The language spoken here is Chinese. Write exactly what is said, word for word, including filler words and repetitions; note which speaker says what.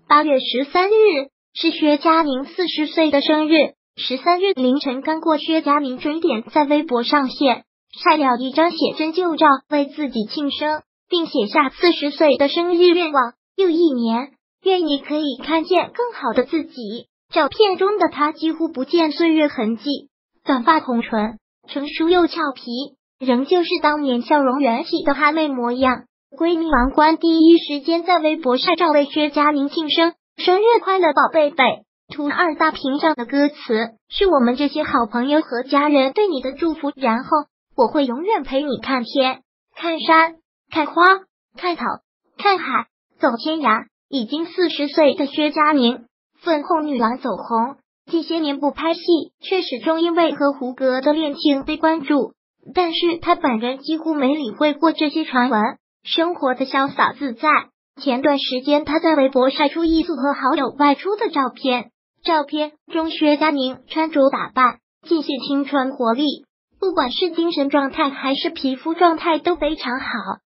Speaker 1: 八月十三日是薛佳凝四十岁的生日。十三日凌晨刚过，薛佳凝准点在微博上线晒了一张写真旧照，为自己庆生，并写下四十岁的生日愿望：又一年，愿你可以看见更好的自己。照片中的她几乎不见岁月痕迹，短发红唇，成熟又俏皮，仍旧是当年笑容圆起的哈妹模样。闺蜜王冠第一时间在微博晒照为薛佳凝庆生，生日快乐，宝贝贝。图二大屏上的歌词是我们这些好朋友和家人对你的祝福，然后我会永远陪你看天、看山、看花、看草、看海，走天涯。已经四十岁的薛佳凝，粉红女郎走红，近些年不拍戏，却始终因为和胡歌的恋情被关注，但是她本人几乎没理会过这些传闻，生活的潇洒自在。前段时间她在微博晒出一组和好友外出的照片，照片中薛佳凝穿着打扮尽显青春活力，不管是精神状态还是皮肤状态都非常好。